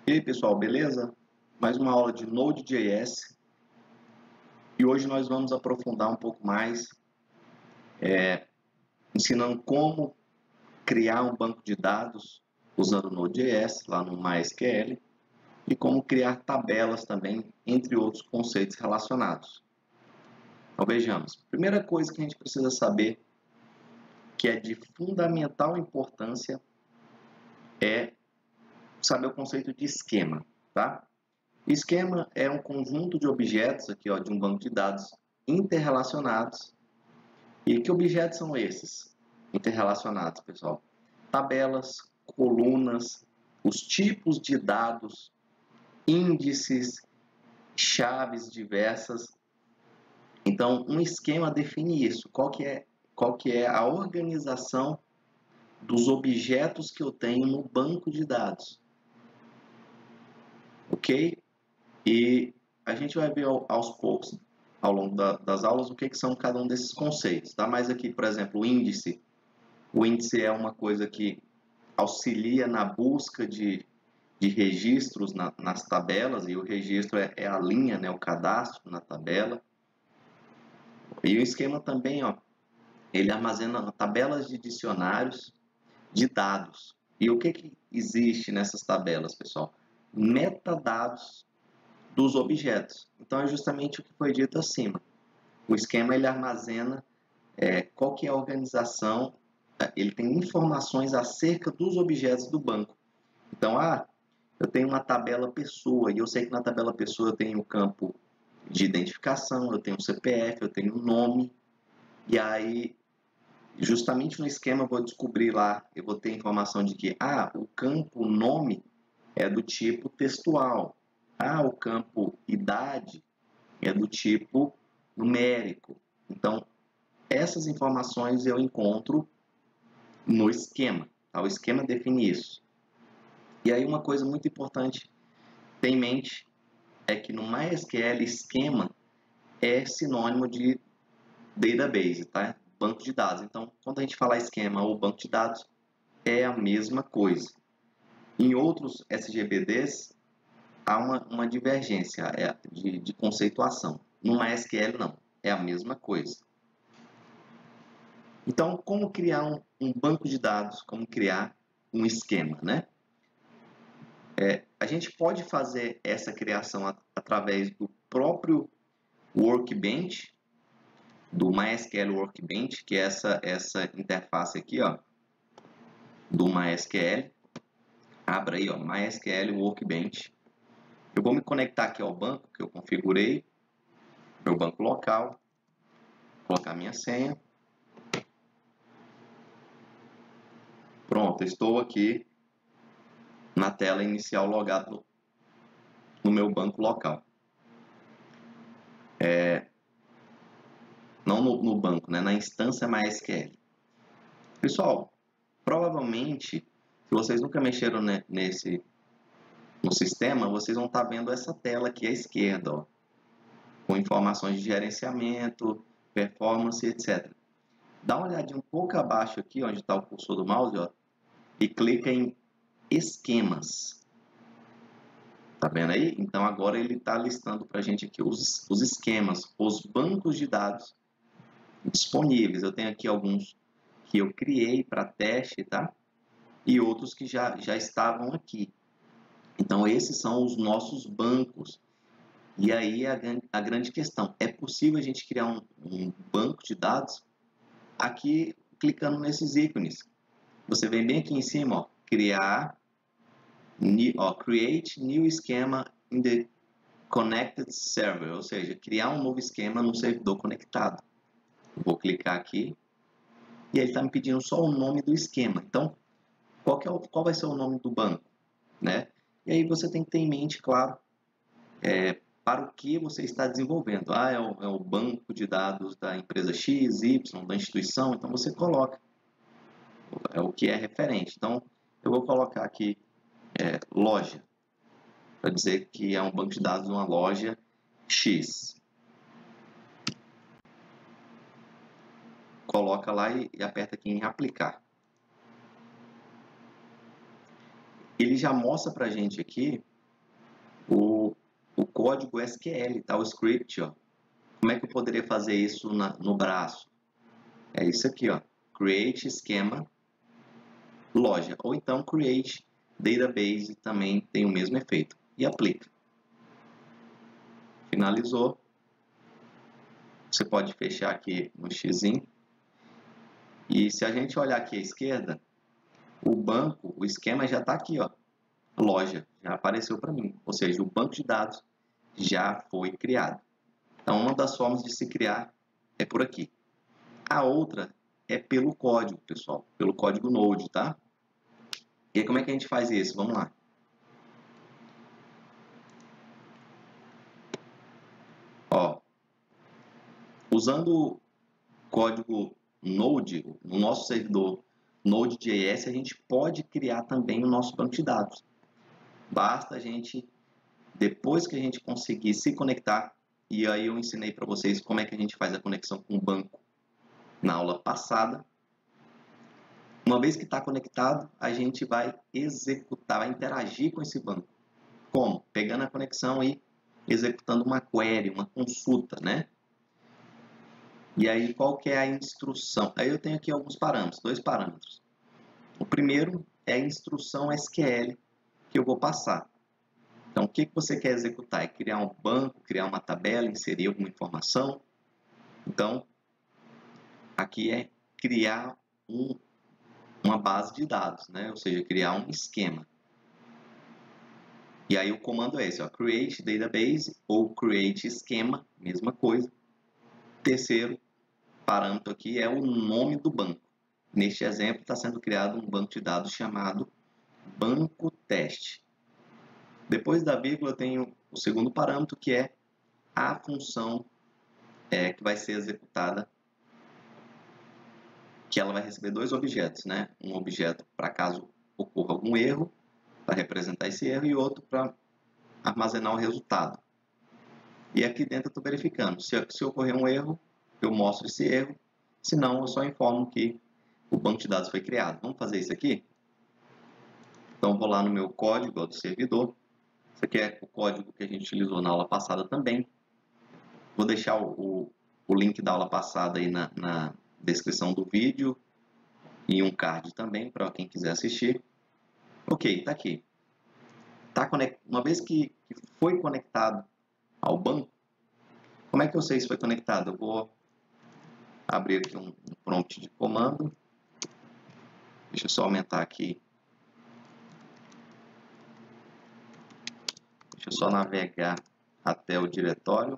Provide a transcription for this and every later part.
E aí pessoal, beleza? Mais uma aula de Node.js e hoje nós vamos aprofundar um pouco mais, ensinando como criar um banco de dados usando Node.js lá no MySQL e como criar tabelas também, entre outros conceitos relacionados. Então vejamos, primeira coisa que a gente precisa saber, que é de fundamental importância, é saber o conceito de esquema, tá? Esquema é um conjunto de objetos aqui, ó, de um banco de dados interrelacionados. E que objetos são esses interrelacionados, pessoal? Tabelas, colunas, os tipos de dados, índices, chaves diversas. Então, um esquema define isso. Qual que é a organização dos objetos que eu tenho no banco de dados? Ok? E a gente vai ver aos poucos, ao longo das aulas, o que são cada um desses conceitos. Tá? Mas aqui, por exemplo, o índice. O índice é uma coisa que auxilia na busca de registros nas tabelas, e o registro é a linha, né, o cadastro na tabela. E o esquema também, ó, ele armazena tabelas de dicionários de dados. E o que existe nessas tabelas, pessoal? Metadados dos objetos. Então é justamente o que foi dito acima. O esquema ele armazena qual que é a organização, ele tem informações acerca dos objetos do banco. Então, eu tenho uma tabela pessoa e eu sei que na tabela pessoa eu tenho o campo de identificação, eu tenho o CPF, eu tenho o nome, e aí justamente no esquema eu vou descobrir lá, eu vou ter informação de que o campo nome é do tipo textual, o campo idade é do tipo numérico. Então, essas informações eu encontro no esquema. Tá? O esquema define isso. E aí uma coisa muito importante ter em mente é que no MySQL esquema é sinônimo de database, tá? Banco de dados. Então, quando a gente fala esquema ou banco de dados, é a mesma coisa. Em outros SGBDs, há uma divergência de conceituação. No MySQL, não. É a mesma coisa. Então, como criar um banco de dados? Como criar um esquema, né? A gente pode fazer essa criação através do próprio Workbench, do MySQL Workbench, que é essa interface aqui, ó, do MySQL. Abra aí, ó, MySQL Workbench. Eu vou me conectar aqui ao banco que eu configurei, meu banco local, colocar minha senha. Pronto, estou aqui na tela inicial logado no meu banco local. Não no banco, né? Na instância MySQL. Pessoal, provavelmente, se vocês nunca mexeram no sistema, vocês vão estar vendo essa tela aqui à esquerda, ó, com informações de gerenciamento, performance, etc. Dá uma olhadinha um pouco abaixo aqui, onde está o cursor do mouse, ó, e clica em esquemas. Tá vendo aí? Então agora ele está listando para a gente aqui os esquemas, os bancos de dados disponíveis. Eu tenho aqui alguns que eu criei para teste, tá? E outros que já estavam aqui. Então esses são os nossos bancos. E aí a grande questão, é possível a gente criar um banco de dados? Aqui, clicando nesses ícones. Você vem bem aqui em cima, ó, create new schema in the connected server, ou seja, criar um novo esquema no servidor conectado. Vou clicar aqui e ele está me pedindo só o nome do esquema. Então, qual vai ser o nome do banco, né? E aí você tem que ter em mente, claro, para o que você está desenvolvendo. É o banco de dados da empresa X, Y, da instituição, então você coloca o que é referente. Então, eu vou colocar aqui loja, para dizer que é um banco de dados de uma loja X. Coloca lá e aperta aqui em aplicar. Ele já mostra para a gente aqui o código SQL, tá? O script, ó. Como é que eu poderia fazer isso no braço? É isso aqui, ó. Create esquema loja. Ou então create database também tem o mesmo efeito. E aplica. Finalizou. Você pode fechar aqui no xizinho. E se a gente olhar aqui à esquerda, o banco, o esquema já está aqui, ó. Loja, já apareceu para mim. Ou seja, o banco de dados já foi criado. Então, uma das formas de se criar é por aqui. A outra é pelo código, pessoal. Pelo código Node, tá? E aí, como é que a gente faz isso? Vamos lá. Ó, usando o código Node, no nosso servidor Node.js, a gente pode criar também o nosso banco de dados. Basta a gente, depois que a gente conseguir se conectar, e aí eu ensinei para vocês como é que a gente faz a conexão com o banco na aula passada. Uma vez que está conectado, a gente vai executar, vai interagir com esse banco. Como? Pegando a conexão e executando uma query, uma consulta, né? E aí, qual que é a instrução? Aí eu tenho aqui alguns parâmetros, 2 parâmetros. O primeiro é a instrução SQL que eu vou passar. Então, o que você quer executar? É criar um banco, criar uma tabela, inserir alguma informação. Então, aqui é criar uma base de dados, né? Ou seja, criar um esquema. E aí o comando é esse, ó, create database ou create esquema, mesma coisa. Terceiro parâmetro aqui é o nome do banco. Neste exemplo está sendo criado um banco de dados chamado banco teste. Depois da vírgula eu tenho o segundo parâmetro, que é a função que vai ser executada, que ela vai receber 2 objetos, né? Um objeto para caso ocorra algum erro, para representar esse erro, e outro para armazenar o resultado. E aqui dentro eu estou verificando. Se ocorrer um erro, eu mostro esse erro. Se não, eu só informo que o banco de dados foi criado. Vamos fazer isso aqui? Então, vou lá no meu código do servidor. Isso aqui é o código que a gente utilizou na aula passada também. Vou deixar o link da aula passada aí na descrição do vídeo e um card também para quem quiser assistir. Ok, está aqui. Uma vez que foi conectado ao banco, como é que eu sei se foi conectado? Eu vou abrir aqui um prompt de comando. Deixa eu só aumentar aqui. Deixa eu só navegar até o diretório.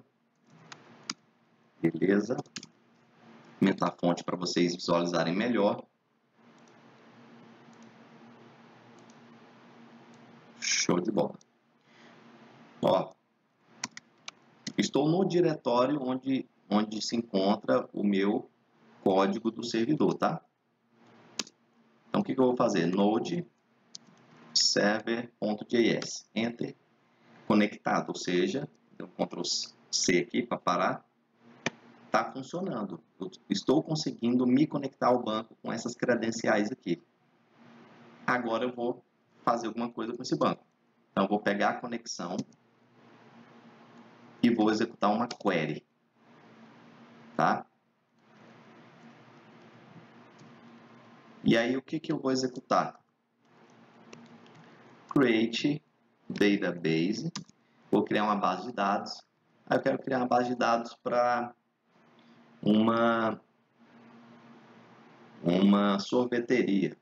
Beleza. Aumentar a fonte para vocês visualizarem melhor. Show de bola. Ó, estou no diretório onde se encontra o meu código do servidor, tá? Então, o que eu vou fazer? Node server.js. Enter. Conectado, ou seja, deu Ctrl C aqui para parar. Está funcionando. Eu estou conseguindo me conectar ao banco com essas credenciais aqui. Agora eu vou fazer alguma coisa com esse banco. Então, eu vou pegar a conexão e vou executar uma query. Tá? E aí, o que eu vou executar? Create database. Vou criar uma base de dados. Aí eu quero criar uma base de dados para uma sorveteria.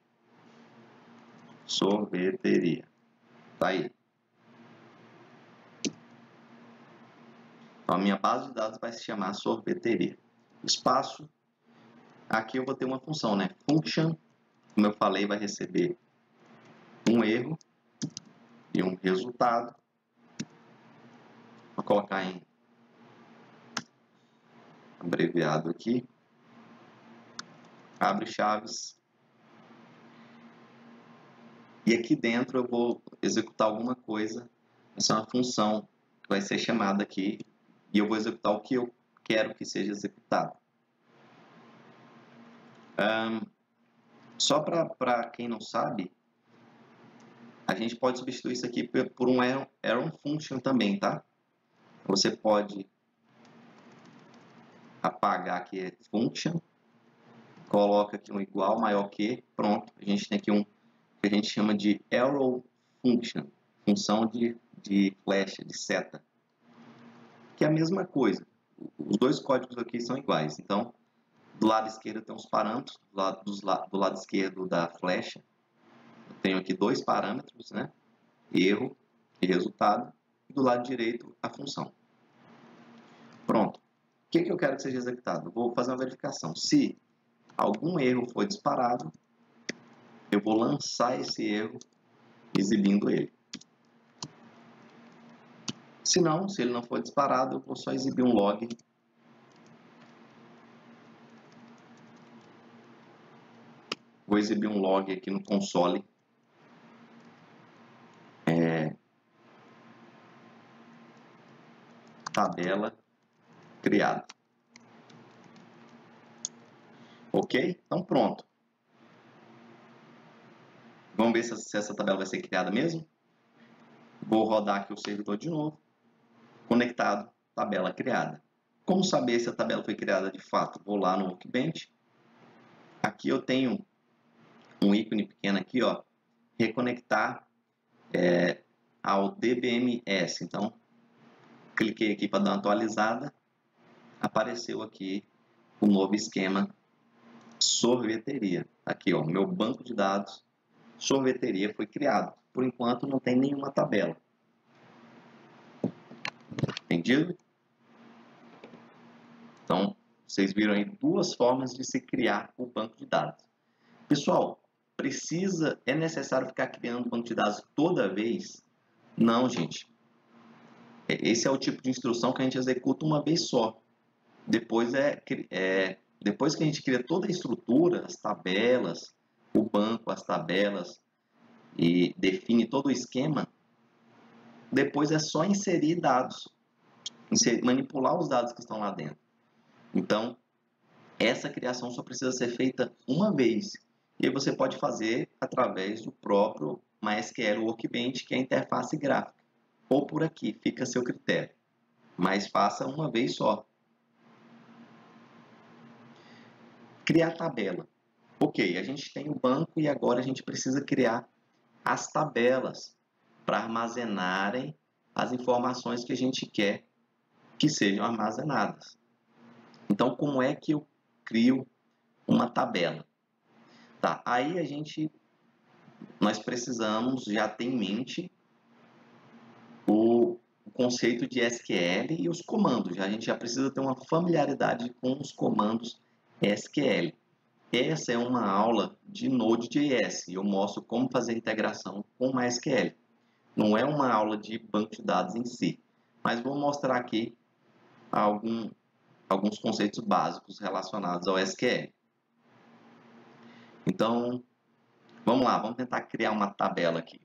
Sorveteria. Tá aí. Então, a minha base de dados vai se chamar sorveteria. Espaço. Aqui eu vou ter uma função, né? Function, como eu falei, vai receber um erro e um resultado. Vou colocar em abreviado aqui. Abre chaves. E aqui dentro eu vou executar alguma coisa. Essa é uma função que vai ser chamada aqui. E eu vou executar o que eu quero que seja executado. Só para quem não sabe, A gente pode substituir isso aqui por um arrow function também, tá? Você pode apagar aqui function, coloca aqui um igual, maior que, pronto. A gente tem aqui um que a gente chama de arrow function, função de flecha, de seta, que é a mesma coisa. Os dois códigos aqui são iguais. Então, do lado esquerdo tem os parâmetros, do lado esquerdo da flecha, eu tenho aqui dois parâmetros, né? Erro e resultado, e do lado direito a função. Pronto. O que eu quero que seja executado? Vou fazer uma verificação. Se algum erro foi disparado, eu vou lançar esse erro exibindo ele. Se não, se ele não for disparado, eu vou só exibir um log. Vou exibir um log aqui no console. Tabela criada. Ok? Então pronto. Vamos ver se essa tabela vai ser criada mesmo. Vou rodar aqui o servidor de novo. Conectado, tabela criada. Como saber se a tabela foi criada de fato? Vou lá no Workbench. Aqui eu tenho um ícone pequeno aqui, ó. Reconectar ao DBMS. Então, cliquei aqui para dar uma atualizada. Apareceu aqui o novo esquema sorveteria. Aqui, ó, meu banco de dados sorveteria foi criado. Por enquanto não tem nenhuma tabela. Entendido? Então, vocês viram aí duas formas de se criar o banco de dados. Pessoal, é necessário ficar criando banco de dados toda vez? Não, gente. Esse é o tipo de instrução que a gente executa uma vez só. Depois depois que a gente cria toda a estrutura, as tabelas, o banco, as tabelas e define todo o esquema, depois é só inserir dados, manipular os dados que estão lá dentro. Então, essa criação só precisa ser feita uma vez. E aí você pode fazer através do próprio MySQL Workbench, que é a interface gráfica. Ou por aqui, fica a seu critério. Mas faça uma vez só. Criar tabela. Ok, a gente tem o banco e agora a gente precisa criar as tabelas para armazenarem as informações que a gente quer que sejam armazenadas. Então, como é que eu crio uma tabela? Tá, aí nós precisamos já ter em mente o conceito de SQL e os comandos. A gente já precisa ter uma familiaridade com os comandos SQL. Essa é uma aula de Node.js e eu mostro como fazer a integração com o MySQL. Não é uma aula de banco de dados em si, mas vou mostrar aqui alguns conceitos básicos relacionados ao SQL. Então, vamos lá, vamos tentar criar uma tabela aqui.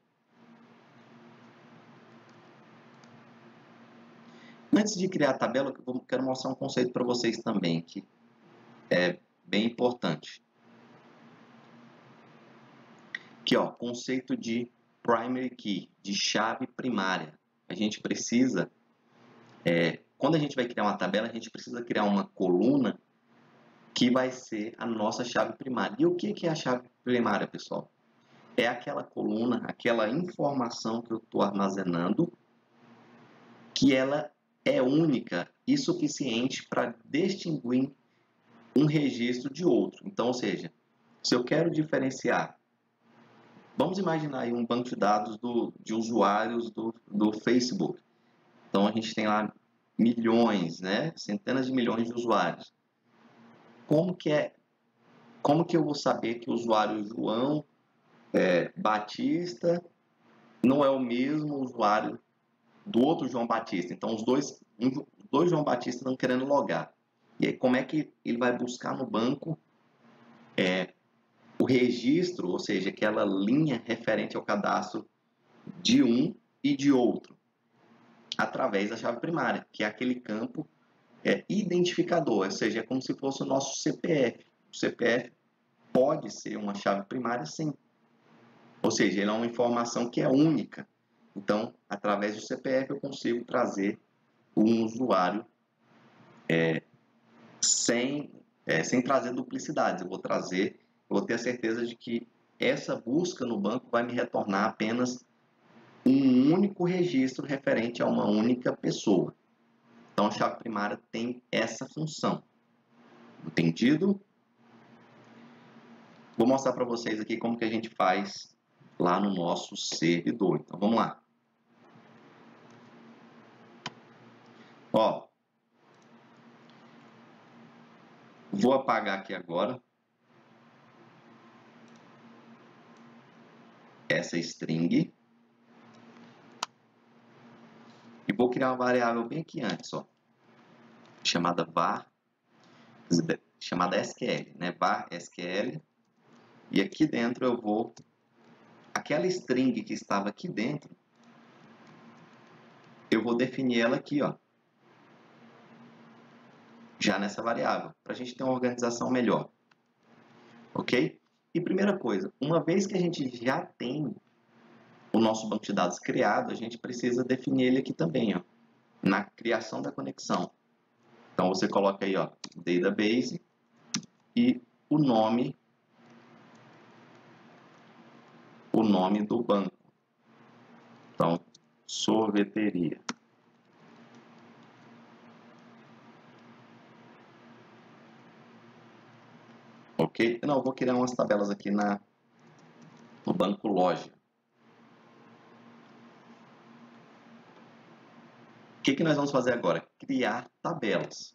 Antes de criar a tabela, eu quero mostrar um conceito para vocês também, que é bem importante. Aqui, ó, conceito de primary key, de chave primária. A gente precisa, quando a gente vai criar uma tabela, a gente precisa criar uma coluna que vai ser a nossa chave primária. E o que é a chave primária, pessoal? É aquela coluna, aquela informação que eu estou armazenando, que ela é única e suficiente para distinguir um registro de outro. Então, ou seja, se eu quero diferenciar, vamos imaginar aí um banco de dados de usuários do Facebook. Então, a gente tem lá milhões, né? Centenas de milhões de usuários. Como que eu vou saber que o usuário João Batista não é o mesmo usuário do outro João Batista? Então, os dois João Batista estão querendo logar. E aí, como é que ele vai buscar no banco o registro, ou seja, aquela linha referente ao cadastro de um e de outro? Através da chave primária, que é aquele campo identificador, ou seja, é como se fosse o nosso CPF. O CPF pode ser uma chave primária, sim. Ou seja, ele é uma informação que é única. Então, através do CPF eu consigo trazer um usuário sem trazer duplicidades. Eu vou ter a certeza de que essa busca no banco vai me retornar apenas um único registro referente a uma única pessoa. Então, a chave primária tem essa função. Entendido? Vou mostrar para vocês aqui como que a gente faz lá no nosso servidor. Então, vamos lá. Ó, vou apagar aqui agora essa string e vou criar uma variável bem aqui antes, ó, chamada var, chamada SQL, né? Var SQL. E aqui dentro eu vou aquela string que estava aqui dentro, eu vou definir ela aqui, ó, já nessa variável, para a gente ter uma organização melhor. Ok? E primeira coisa, uma vez que a gente já tem o nosso banco de dados criado, a gente precisa definir ele aqui também, ó, na criação da conexão. Então você coloca aí, ó, database e o nome do banco. Então, sorveteria. Ok? Não, eu vou criar umas tabelas aqui no banco loja. O que nós vamos fazer agora? Criar tabelas.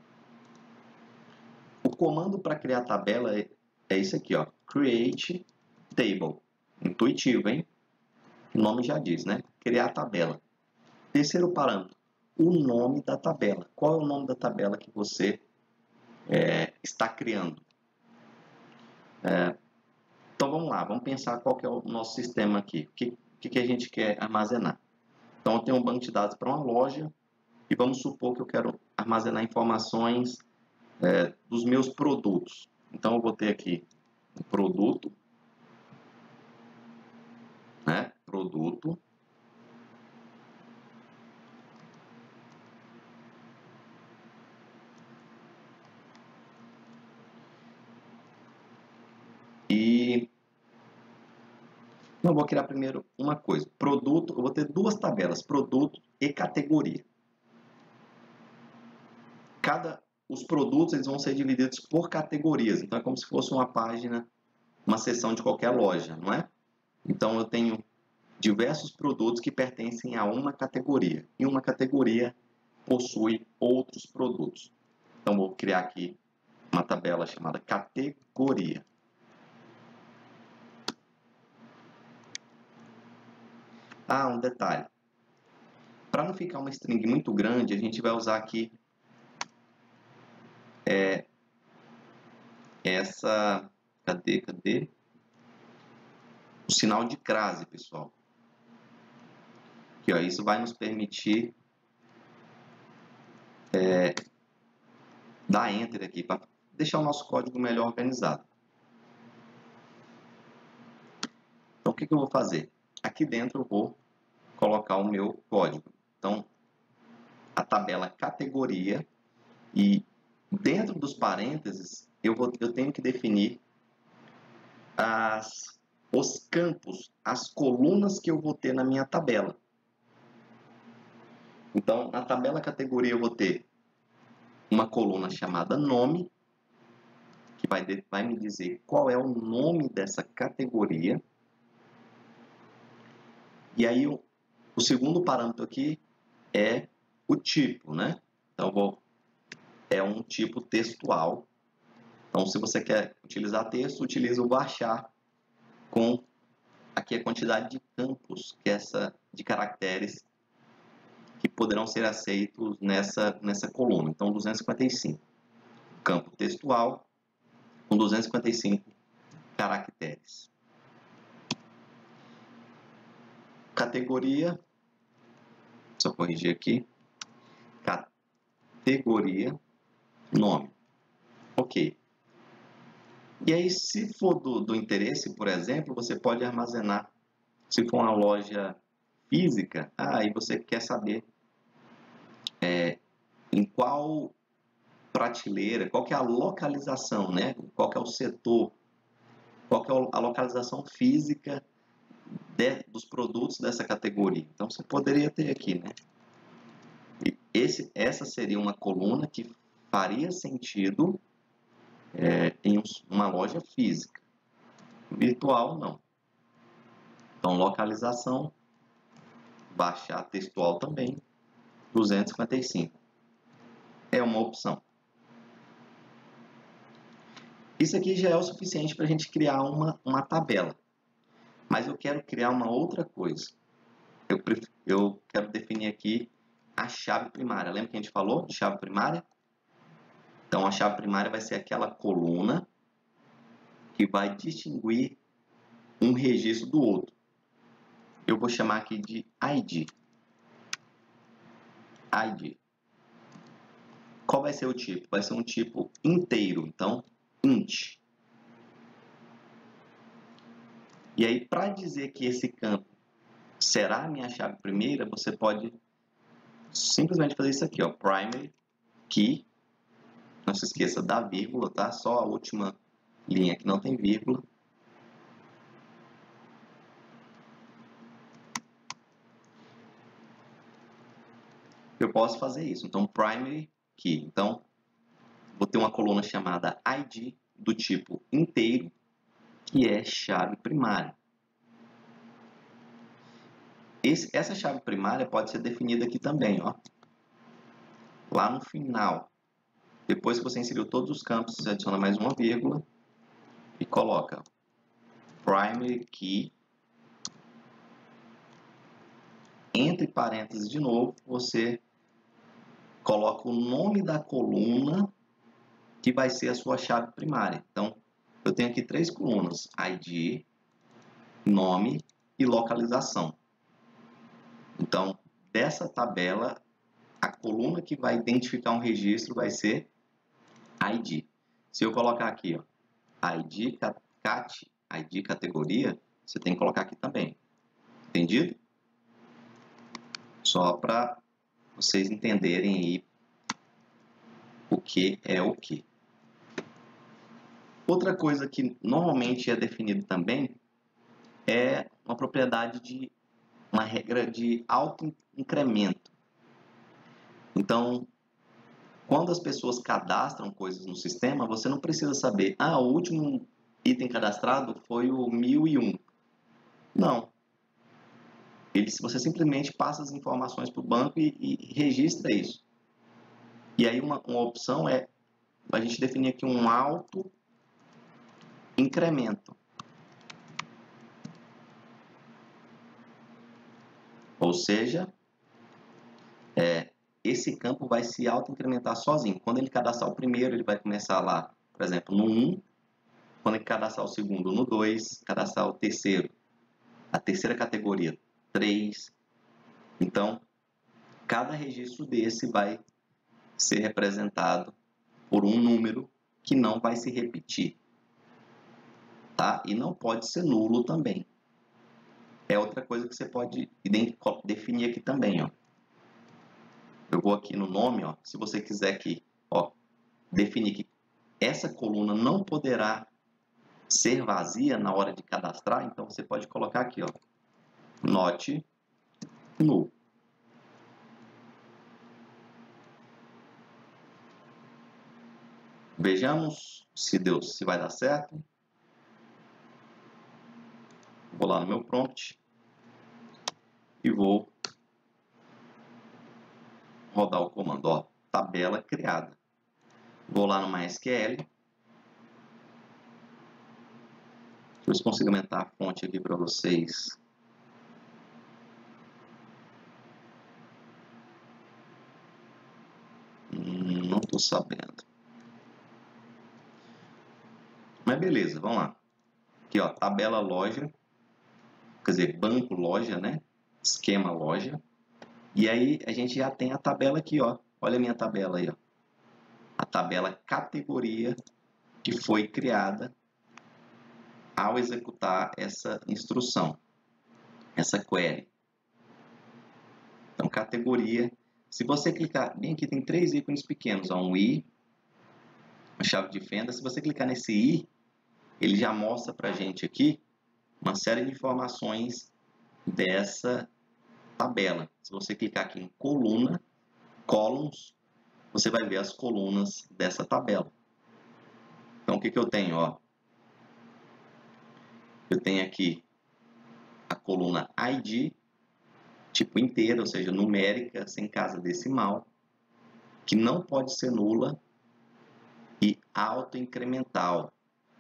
O comando para criar tabela é esse aqui, ó, create table. Intuitivo, hein? O nome já diz, né? Criar tabela. Terceiro parâmetro, o nome da tabela. Qual é o nome da tabela que você está criando? Então vamos lá, vamos pensar qual que é o nosso sistema aqui. O que a gente quer armazenar? Então eu tenho um banco de dados para uma loja e vamos supor que eu quero armazenar informações dos meus produtos. Então eu vou ter aqui um produto, né? Produto. E eu vou criar primeiro uma coisa. Produto, eu vou ter duas tabelas, produto e categoria. Os produtos eles vão ser divididos por categorias. Então é como se fosse uma página, uma seção de qualquer loja, não é? Então eu tenho diversos produtos que pertencem a uma categoria. E uma categoria possui outros produtos. Então vou criar aqui uma tabela chamada categoria. Ah, um detalhe. Para não ficar uma string muito grande, a gente vai usar aqui essa... Cadê? O sinal de crase, pessoal. Aqui, ó, isso vai nos permitir dar Enter aqui para deixar o nosso código melhor organizado. Então, o que eu vou fazer? Aqui dentro eu vou colocar o meu código. Então, a tabela categoria e dentro dos parênteses eu tenho que definir os campos, as colunas que eu vou ter na minha tabela. Então, na tabela categoria eu vou ter uma coluna chamada nome, que vai me dizer qual é o nome dessa categoria. E aí o segundo parâmetro aqui é o tipo, né? Então é um tipo textual. Então se você quer utilizar texto, utiliza o varchar com aqui a quantidade de campos, que é de caracteres que poderão ser aceitos nessa coluna. Então 255. Campo textual com 255 caracteres. Categoria, só corrigir aqui, categoria, nome. Ok. E aí, se for do interesse, por exemplo, você pode armazenar, se for uma loja física, aí você quer saber em qual prateleira, qual que é a localização, né? Qual que é o setor, qual que é a localização física dos produtos dessa categoria. Então, você poderia ter aqui, né? Essa seria uma coluna que faria sentido em uma loja física. Virtual, não. Então, localização, baixar textual também, 255. É uma opção. Isso aqui já é o suficiente para a gente criar uma tabela. Mas eu quero criar uma outra coisa. Eu quero definir aqui a chave primária. Lembra que a gente falou de chave primária? Então, a chave primária vai ser aquela coluna que vai distinguir um registro do outro. Eu vou chamar aqui de ID. ID. Qual vai ser o tipo? Vai ser um tipo inteiro, então, int. E aí, para dizer que esse campo será a minha chave primeira, você pode simplesmente fazer isso aqui, ó, primary key. Não se esqueça da vírgula, tá? Só a última linha que não tem vírgula. Eu posso fazer isso. Então, primary key. Então, vou ter uma coluna chamada ID do tipo inteiro, que é chave primária. Essa chave primária pode ser definida aqui também, ó. Lá no final. Depois que você inseriu todos os campos, você adiciona mais uma vírgula e coloca primary key. Entre parênteses de novo, você coloca o nome da coluna que vai ser a sua chave primária. Então, eu tenho aqui 3 colunas: ID, nome e localização. Então, dessa tabela, a coluna que vai identificar um registro vai ser ID. Se eu colocar aqui, ó, ID cat, ID categoria, você tem que colocar aqui também. Entendido? Só para vocês entenderem aí o que é o que. Outra coisa que normalmente é definido também é uma propriedade de uma regra de auto-incremento. Então, quando as pessoas cadastram coisas no sistema, você não precisa saber, o último item cadastrado foi o 1001. Não. Você simplesmente passa as informações para o banco e registra isso. E aí uma opção é a gente definir aqui um auto-incremento. Ou seja, esse campo vai se auto-incrementar sozinho. Quando ele cadastrar o primeiro, ele vai começar lá, por exemplo, no 1. Quando ele cadastrar o segundo, no 2. Cadastrar o terceiro, a terceira categoria, 3. Então, cada registro desse vai ser representado por um número que não vai se repetir. Tá? E não pode ser nulo também. É outra coisa que você pode definir aqui também, ó. Eu vou aqui no nome, ó. Se você quiser aqui, ó, definir que essa coluna não poderá ser vazia na hora de cadastrar, então você pode colocar aqui, ó, not null. Vejamos se vai dar certo. Vou lá no meu prompt e vou rodar o comando, ó, tabela criada. Vou lá no MySQL. Deixa eu ver se consigo aumentar a fonte aqui para vocês. Não estou sabendo. Mas beleza, vamos lá. Aqui, ó, tabela loja. Quer dizer, banco loja, né? Esquema loja. E aí a gente já tem a tabela aqui, ó. Olha a minha tabela aí, ó. A tabela categoria que foi criada ao executar essa instrução, essa query. Então, categoria. Se você clicar bem aqui, tem 3 ícones pequenos, ó, um I, uma chave de fenda. Se você clicar nesse I, ele já mostra para a gente aqui uma série de informações dessa tabela. Se você clicar aqui em coluna, columns, você vai ver as colunas dessa tabela. Então, o que eu tenho? Ó? Eu tenho aqui a coluna ID, tipo inteira, ou seja, numérica, sem casa decimal, que não pode ser nula, e autoincremental.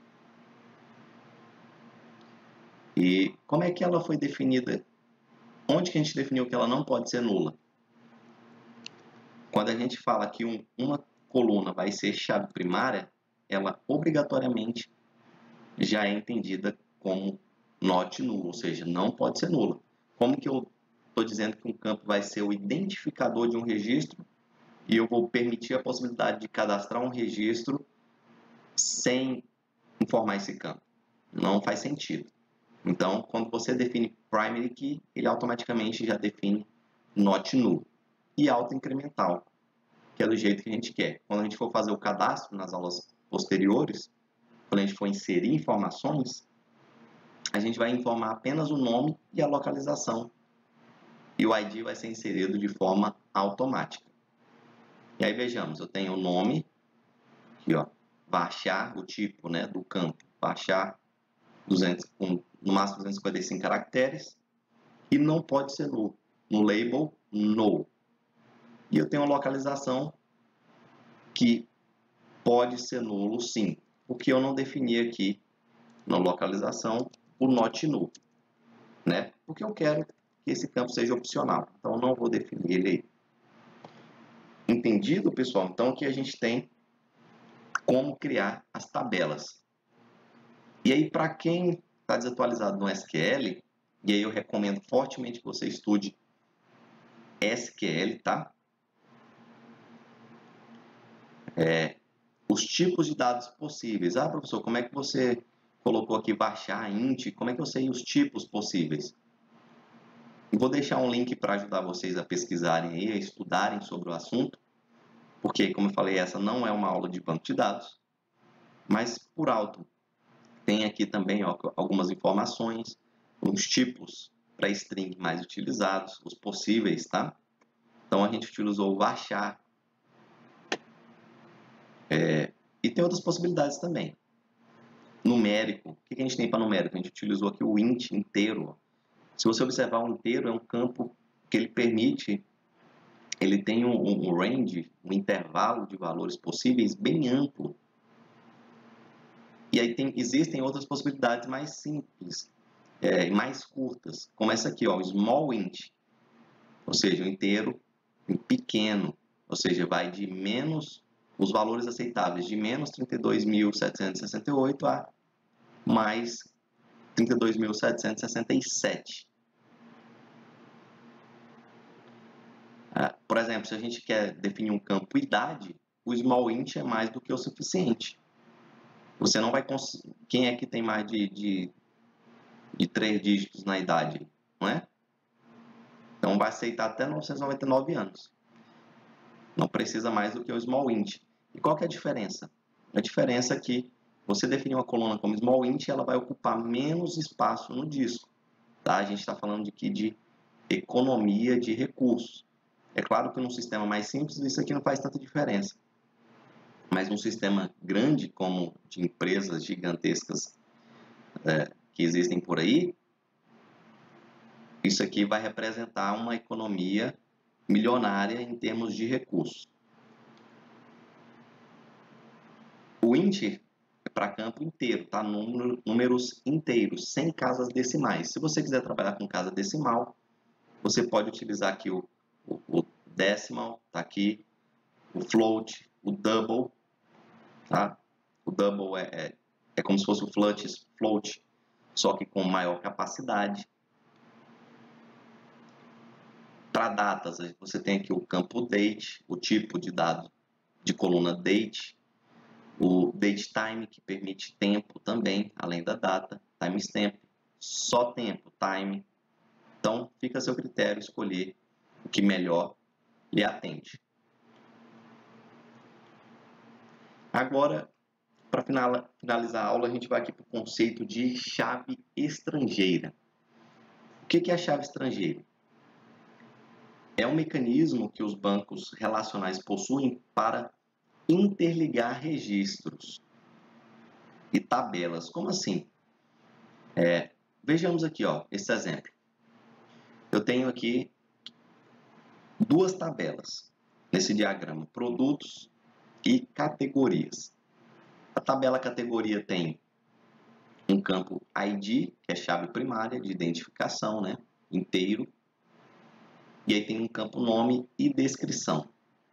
E como é que ela foi definida? Onde que a gente definiu que ela não pode ser nula? Quando a gente fala que uma coluna vai ser chave primária, ela obrigatoriamente já é entendida como not null, ou seja, não pode ser nula. Como que eu estou dizendo que um campo vai ser o identificador de um registro e eu vou permitir a possibilidade de cadastrar um registro sem informar esse campo? Não faz sentido. Então, quando você define primary key, ele automaticamente já define not null. E autoincremental, que é do jeito que a gente quer. Quando a gente for fazer o cadastro nas aulas posteriores, quando a gente for inserir informações, a gente vai informar apenas o nome e a localização. E o ID vai ser inserido de forma automática. E aí vejamos, eu tenho o nome, aqui ó, varchar, o tipo, né, do campo, varchar 200, no máximo 255 caracteres, e não pode ser null. No label, no. E eu tenho uma localização que pode ser nulo, sim. O que eu não defini aqui na localização, o not null, né? Porque eu quero que esse campo seja opcional. Então, eu não vou definir ele aí. Entendido, pessoal? Então, aqui a gente tem como criar as tabelas. E aí, para quem está desatualizado no SQL, e aí eu recomendo fortemente que você estude SQL, tá? Os tipos de dados possíveis. Ah, professor, como é que você colocou aqui varchar, int? Como é que eu sei os tipos possíveis? Eu vou deixar um link para ajudar vocês a pesquisarem aí, a estudarem sobre o assunto, porque, como eu falei, essa não é uma aula de banco de dados, mas por alto tem aqui também ó, algumas informações, os tipos para string mais utilizados, os possíveis, tá? Então a gente utilizou o varchar, e tem outras possibilidades também. Numérico, o que a gente tem para numérico? A gente utilizou aqui o int inteiro. Se você observar, o inteiro é um campo que ele permite, ele tem um range, um intervalo de valores possíveis bem amplo. E aí existem outras possibilidades mais simples, mais curtas, como essa aqui, ó, o small int, ou seja, o inteiro pequeno, ou seja, vai de menos, os valores aceitáveis, de menos 32.768 a mais 32.767. Por exemplo, se a gente quer definir um campo idade, o small int é mais do que o suficiente. Você não vai conseguir. Quem é que tem mais de 3 dígitos na idade? Não é? Então vai aceitar até 999 anos. Não precisa mais do que o small int. E qual que é a diferença? A diferença é que você definir uma coluna como small int, ela vai ocupar menos espaço no disco. Tá? A gente está falando aqui de economia de recursos. É claro que num sistema mais simples isso aqui não faz tanta diferença. Mas num sistema grande, como de empresas gigantescas que existem por aí, isso aqui vai representar uma economia milionária em termos de recursos. O int é para campo inteiro, tá? Números inteiros, sem casas decimais. Se você quiser trabalhar com casa decimal, você pode utilizar aqui o decimal, tá aqui, o float, o double, tá? O double é como se fosse o float, só que com maior capacidade. Para datas, você tem aqui o campo date, o tipo de dado de coluna date, o datetime, que permite tempo também, além da data, timestamp, só tempo, time. Então, fica a seu critério escolher o que melhor lhe atende. Agora, para finalizar a aula, a gente vai aqui para o conceito de chave estrangeira. O que é a chave estrangeira? É um mecanismo que os bancos relacionais possuem para interligar registros e tabelas. Como assim? Vejamos aqui, ó, esse exemplo. Eu tenho aqui duas tabelas nesse diagrama, produtos e categorias. A tabela categoria tem um campo ID, que é chave primária de identificação, né, inteiro. E aí tem um campo nome e descrição.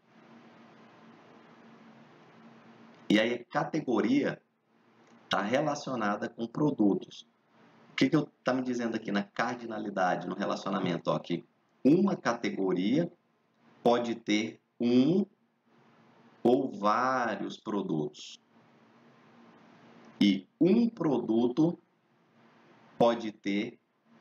E aí a categoria está relacionada com produtos. O que está me dizendo aqui na cardinalidade, no relacionamento? Ó, que uma categoria pode ter um ou vários produtos. E um produto pode ter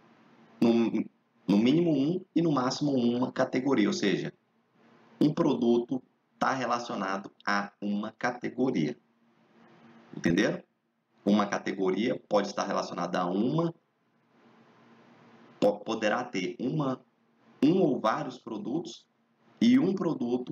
no mínimo um e no máximo uma categoria. Ou seja, um produto está relacionado a uma categoria. Entenderam? Uma categoria pode estar relacionada a uma, poderá ter um ou vários produtos, e um produto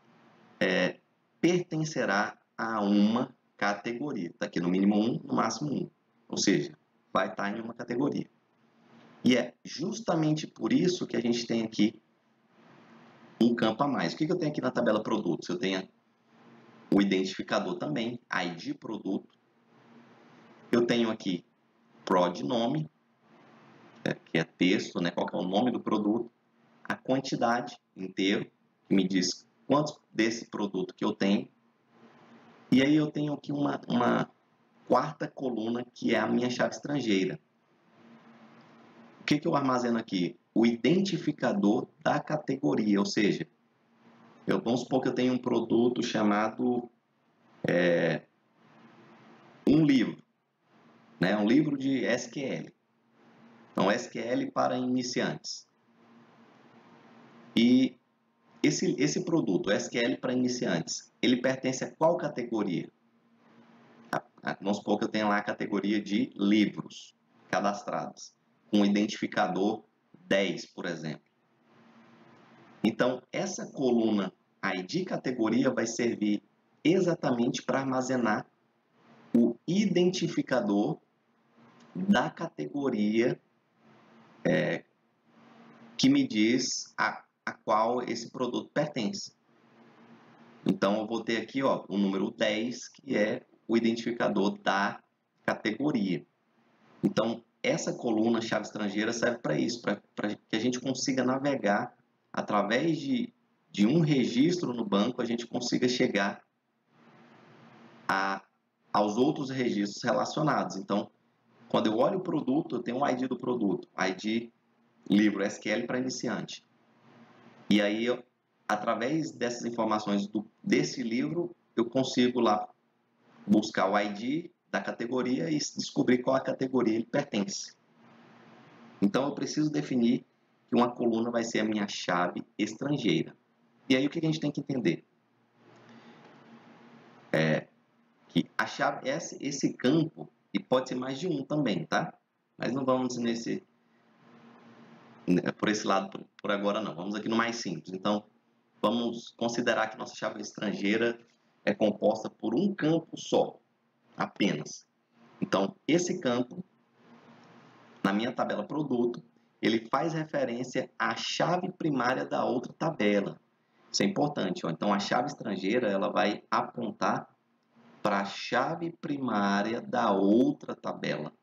pertencerá a uma categoria. Está aqui no mínimo um, no máximo um. Ou seja, vai estar em uma categoria. E é justamente por isso que a gente tem aqui um campo a mais. O que eu tenho aqui na tabela produtos? Eu tenho o identificador também, ID produto. Eu tenho aqui prod nome, que é texto, né? Qual que é o nome do produto. A quantidade inteiro, que me diz quantos desse produto que eu tenho. E aí eu tenho aqui uma quarta coluna, que é a minha chave estrangeira. O que eu armazeno aqui? O identificador da categoria, ou seja, vamos supor que eu tenho um produto chamado um livro, né? Um livro de SQL. Então, SQL para iniciantes. E esse produto, SQL para iniciantes, ele pertence a qual categoria? Vamos supor que eu tenho lá a categoria de livros cadastrados, com o identificador 10, por exemplo. Então, essa coluna ID categoria vai servir exatamente para armazenar o identificador da categoria que me diz a qual esse produto pertence. Então, eu vou ter aqui ó, o número 10, que é o identificador da categoria. Então, essa coluna chave estrangeira serve para isso, para que a gente consiga navegar através de um registro no banco, a gente consiga chegar aos outros registros relacionados. Então, quando eu olho o produto, eu tenho um ID do produto, ID livro SQL para iniciante. E aí, através dessas informações desse livro, eu consigo lá buscar o ID da categoria e descobrir qual a categoria ele pertence. Então, eu preciso definir que uma coluna vai ser a minha chave estrangeira. E aí, o que a gente tem que entender? Que a chave, esse campo, e pode ser mais de um também, tá? Mas não vamos por esse lado por agora não. Vamos aqui no mais simples. Então, vamos considerar que nossa chave estrangeira é composta por um campo só, apenas. Então, esse campo, na minha tabela produto, ele faz referência à chave primária da outra tabela. Isso é importante. Ó. Então, a chave estrangeira ela vai apontar para a chave primária da outra tabela.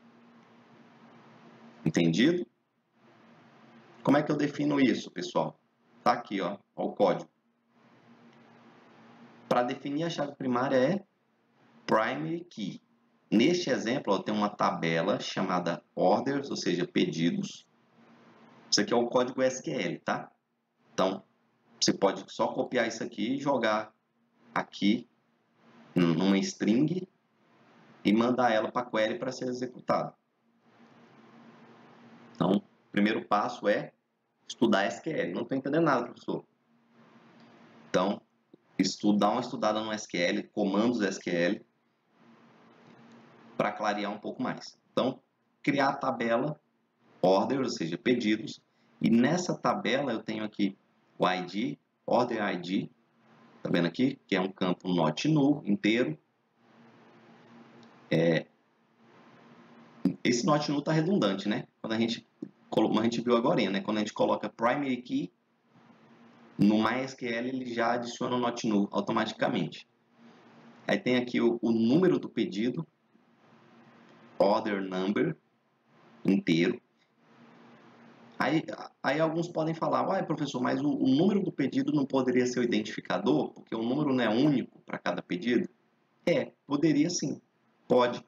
Entendido? Como é que eu defino isso, pessoal? Tá aqui, ó o código. Para definir a chave primária é primary key. Neste exemplo, ó, tem uma tabela chamada orders, ou seja, pedidos. Isso aqui é o código SQL, tá? Então, você pode só copiar isso aqui e jogar aqui numa string e mandar ela para a query para ser executada. Então, o primeiro passo é estudar SQL. Não estou entendendo nada, professor. Então, dar uma estudada no SQL, comandos SQL, para clarear um pouco mais. Então, criar a tabela order, ou seja, pedidos, e nessa tabela eu tenho aqui o ID, order ID, tá vendo aqui? Que é um campo not null inteiro. Esse not null está redundante, né? Como a gente viu agora, né? Quando a gente coloca primary key, no MySQL ele já adiciona o not null automaticamente. Aí tem aqui o número do pedido, order number, inteiro. Aí alguns podem falar, uai, professor, mas o número do pedido não poderia ser o identificador, porque o número não é único para cada pedido? Poderia sim, pode.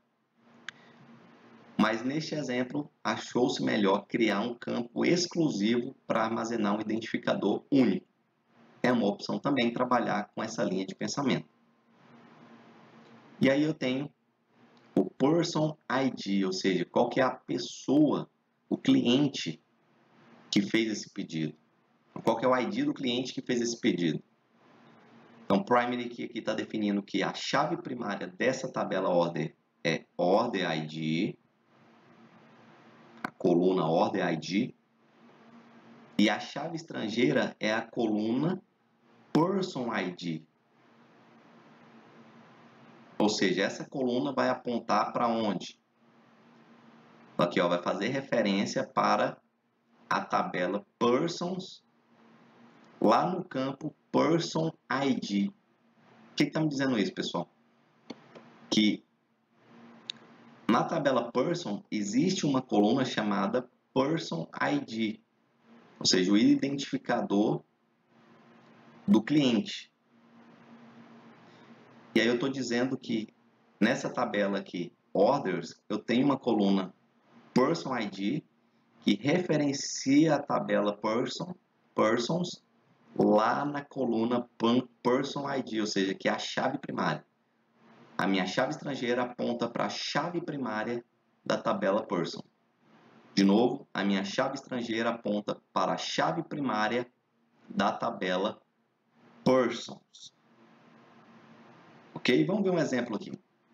Mas neste exemplo, achou-se melhor criar um campo exclusivo para armazenar um identificador único. É uma opção também trabalhar com essa linha de pensamento. E aí eu tenho o Person ID, ou seja, qual que é a pessoa, o cliente que fez esse pedido. Qual que é o ID do cliente que fez esse pedido. Então, primary key aqui está definindo que a chave primária dessa tabela order é order ID, a coluna order ID, e a chave estrangeira é a coluna person ID. Ou seja, essa coluna vai apontar para onde? Aqui, ó, vai fazer referência para a tabela persons lá no campo person ID. O que está me dizendo isso, pessoal? Que na tabela person existe uma coluna chamada person ID, ou seja, o identificador do cliente. E aí eu estou dizendo que nessa tabela aqui, orders, eu tenho uma coluna person ID que referencia a tabela persons lá na coluna person ID, ou seja, que é a chave primária. A minha chave estrangeira aponta para a chave primária da tabela person. De novo, a minha chave estrangeira aponta para a chave primária da tabela persons. Ok? Vamos ver um exemplo aqui.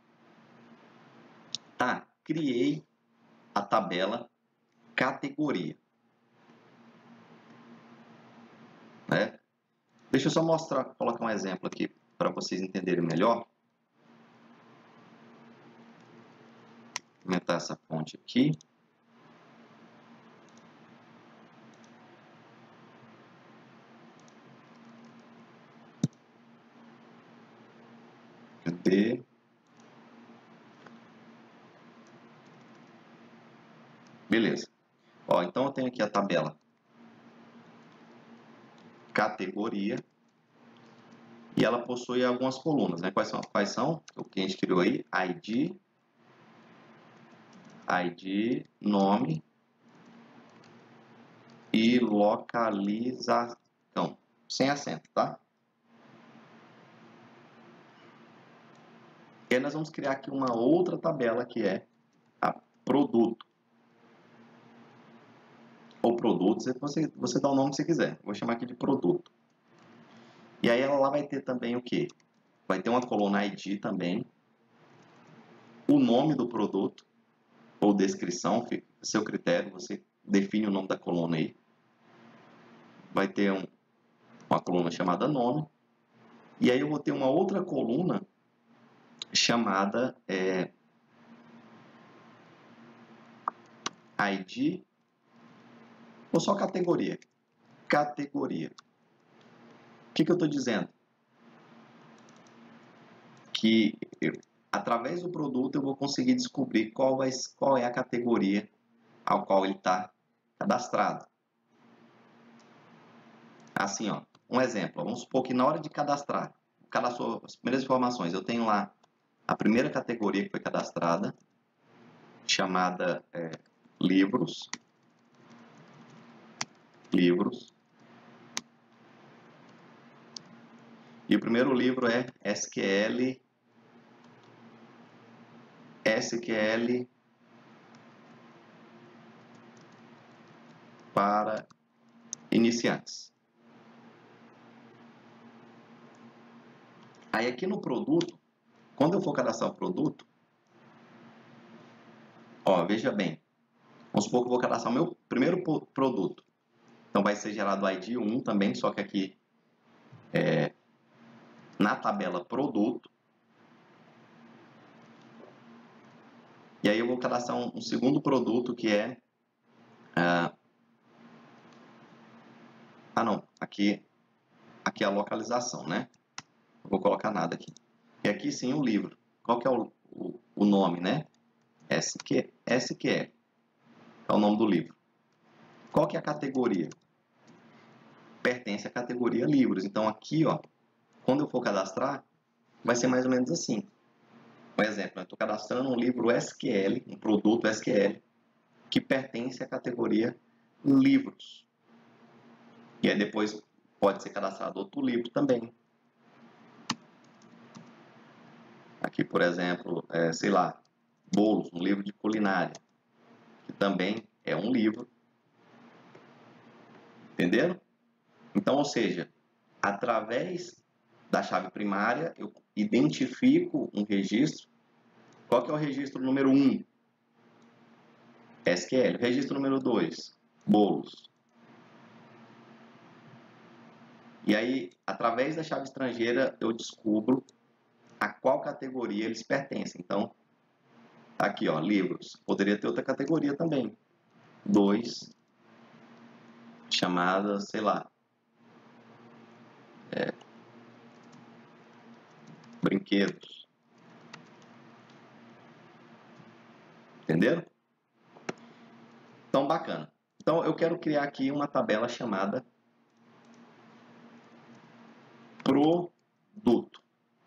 Tá, criei a tabela categoria. Né? Deixa eu só colocar um exemplo aqui para vocês entenderem melhor. Vou aumentar essa fonte aqui. Cadê? Beleza. Ó, então eu tenho aqui a tabela categoria e ela possui algumas colunas, né? Quais são? O que a gente criou aí? ID, nome e localização, sem acento, tá? E aí nós vamos criar aqui uma outra tabela que é a produto. Ou produtos, você dá o nome que você quiser. Vou chamar aqui de produto. E aí ela lá vai ter também o quê? Vai ter uma coluna ID também, o nome do produto, ou descrição, fica a seu critério, você define o nome da coluna aí. Vai ter uma coluna chamada nome, e aí eu vou ter uma outra coluna chamada ID, ou só categoria. Categoria. O que eu estou dizendo? Que através do produto eu vou conseguir descobrir qual é a categoria ao qual ele está cadastrado. Assim, ó, um exemplo. Vamos supor que na hora de cadastrar as primeiras informações, eu tenho lá a primeira categoria que foi cadastrada, chamada livros. E o primeiro livro é SQL SQL para iniciantes. Aí aqui no produto, quando eu for cadastrar o produto, ó, veja bem, vamos supor que eu vou cadastrar o meu primeiro produto. Então vai ser gerado o ID 1 também, só que aqui na tabela produto. E aí eu vou cadastrar um segundo produto que é... não, aqui é a localização, né? Não vou colocar nada aqui. E aqui sim o livro. Qual que é o nome, né? SQL. É o nome do livro. Qual que é a categoria? Pertence à categoria livros. Então aqui, ó, quando eu for cadastrar, vai ser mais ou menos assim. Por exemplo, eu estou cadastrando um livro SQL, um produto SQL, que pertence à categoria livros. E aí depois pode ser cadastrado outro livro também. Aqui, por exemplo, sei lá, bolos, um livro de culinária, que também é um livro. Entenderam? Então, ou seja, através da chave primária, eu identifico um registro. Qual que é o registro número 1? SQL. Registro número 2, bolos. E aí, através da chave estrangeira, eu descubro a qual categoria eles pertencem. Então, aqui, ó, livros. Poderia ter outra categoria também. 2, chamada, sei lá, brinquedos. Entenderam? Então, bacana. Então, eu quero criar aqui uma tabela chamada produto.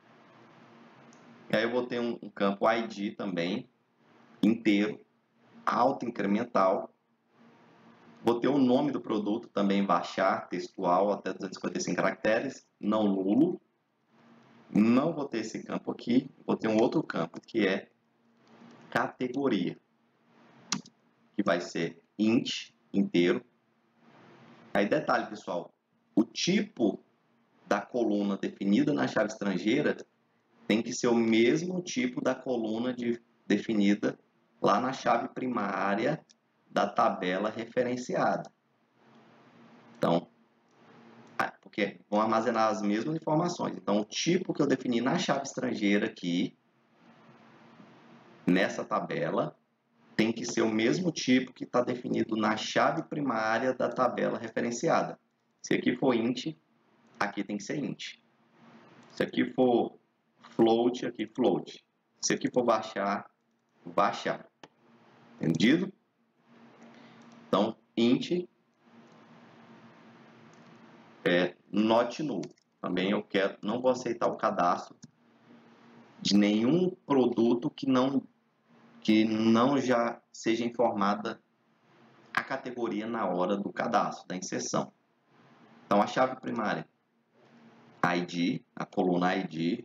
E aí eu vou ter um campo ID também, inteiro, auto-incremental. Vou ter o nome do produto também, varchar, textual, até 255 caracteres, não nulo. Não vou ter esse campo aqui, vou ter um outro campo que é categoria, que vai ser int, inteiro. Aí detalhe, pessoal, o tipo da coluna definida na chave estrangeira tem que ser o mesmo tipo da coluna definida lá na chave primária da tabela referenciada. Então, porque vão armazenar as mesmas informações. Então, o tipo que eu defini na chave estrangeira aqui, nessa tabela, tem que ser o mesmo tipo que está definido na chave primária da tabela referenciada. Se aqui for int, aqui tem que ser int. Se aqui for float, aqui float. Se aqui for baixar, baixar. Entendido? Então, int é not null. Também eu não vou aceitar o cadastro de nenhum produto que não já seja informada a categoria na hora do cadastro, da inserção. Então, a chave primária, ID, a coluna ID.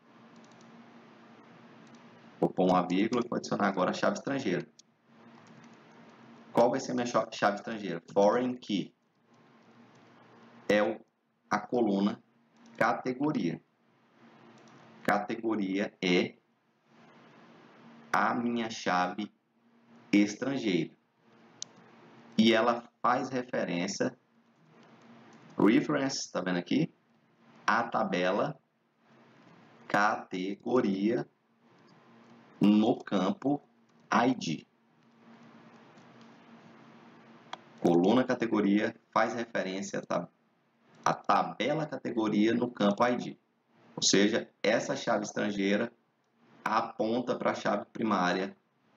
Vou pôr uma vírgula e vou adicionar agora a chave estrangeira. Qual vai ser a minha chave estrangeira? Foreign key. É a coluna categoria. Categoria é a minha chave estrangeira. E ela faz referência, reference, tá vendo aqui? A tabela categoria no campo ID. Coluna categoria faz referência à tabela categoria no campo ID. Ou seja, essa chave estrangeira aponta para a chave primária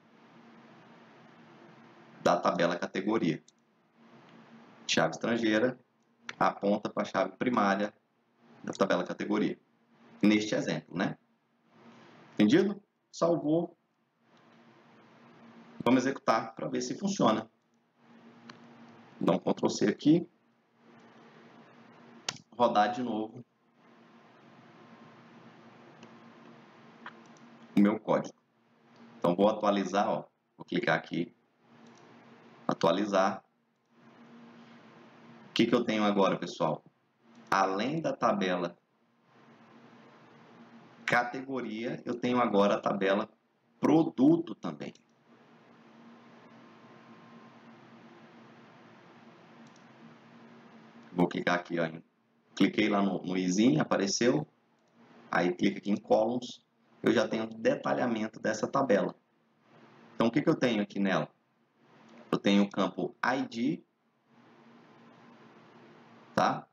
da tabela categoria. Chave estrangeira aponta para a chave primária da tabela categoria. Neste exemplo, né? Entendido? Salvou. Vamos executar para ver se funciona. Dá um Ctrl C aqui. Rodar de novo o meu código. Então Então, vou atualizar, ó. Vou clicar aqui, atualizar. O que eu tenho agora, pessoal? Além da tabela categoria, eu tenho agora a tabela produto também. Vou clicar aqui, ó. Cliquei lá no izinho, apareceu. Aí clica aqui em columns. Eu já tenho detalhamento dessa tabela. Então, o que eu tenho aqui nela? Eu tenho o campo ID, tá?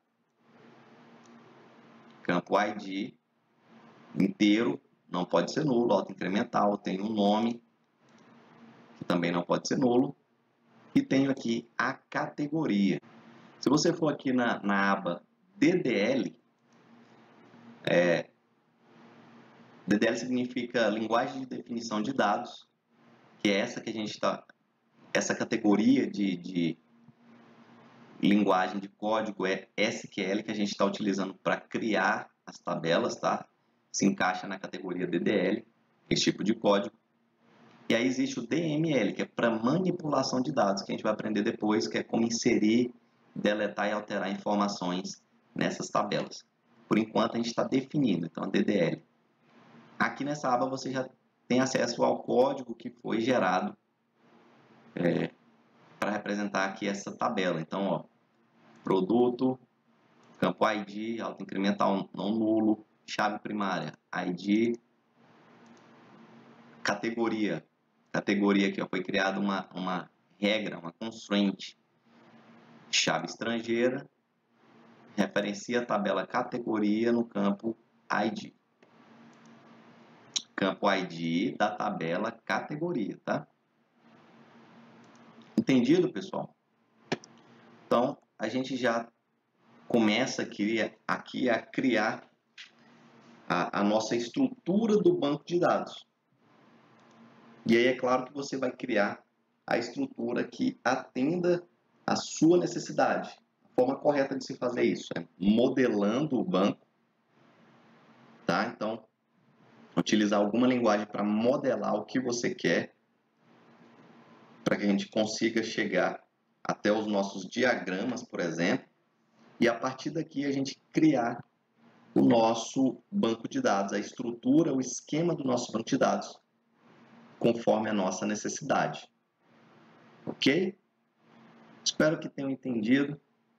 Campo ID inteiro, não pode ser nulo, auto-incremental. Tem um nome, que também não pode ser nulo. E tenho aqui a categoria. Se você for aqui na aba DDL, DDL significa linguagem de definição de dados, que é essa que a gente está, essa categoria de linguagem de código é SQL que a gente está utilizando para criar as tabelas, tá? Se encaixa na categoria DDL, esse tipo de código. E aí existe o DML, que é para manipulação de dados, que a gente vai aprender depois, que é como inserir, deletar e alterar informações nessas tabelas. Por enquanto a gente está definindo, então a DDL. Aqui nessa aba você já tem acesso ao código que foi gerado para representar aqui essa tabela. Então, ó, produto, campo ID, auto-incremental não nulo, chave primária, ID, categoria. Categoria aqui, ó, foi criada uma regra, uma constraint, chave estrangeira, referencia a tabela categoria no campo ID. Campo ID da tabela categoria, tá? Entendido, pessoal? Então, a gente já começa aqui a criar a nossa estrutura do banco de dados. E aí é claro que você vai criar a estrutura que atenda a sua necessidade. A forma correta de se fazer isso é modelando o banco, tá? Então, utilizar alguma linguagem para modelar o que você quer, para que a gente consiga chegar até os nossos diagramas, por exemplo, e a partir daqui a gente criar o nosso banco de dados, a estrutura, o esquema do nosso banco de dados, conforme a nossa necessidade. Ok? Espero que tenham entendido.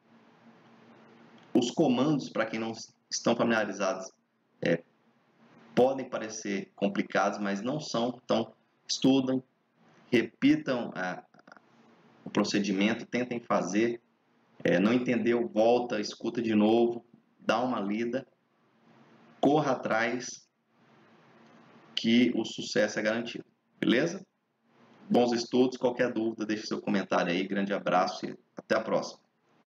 Os comandos, para quem não estão familiarizados, podem parecer complicados, mas não são. Então, estudem, repitam o procedimento, tentem fazer. Não entendeu, volta, escuta de novo, dá uma lida, corra atrás, que o sucesso é garantido. Beleza? Bons estudos. Qualquer dúvida, deixe seu comentário aí. Grande abraço e até a próxima.